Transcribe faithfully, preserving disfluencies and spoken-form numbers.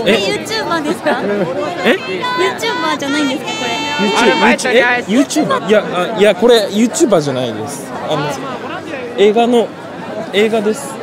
れ YouTuber ですか？ え YouTuber じゃないんですかこれ？ YouTuber？ いや、あ、いやこれ YouTuber じゃないです。あの映画の映画です。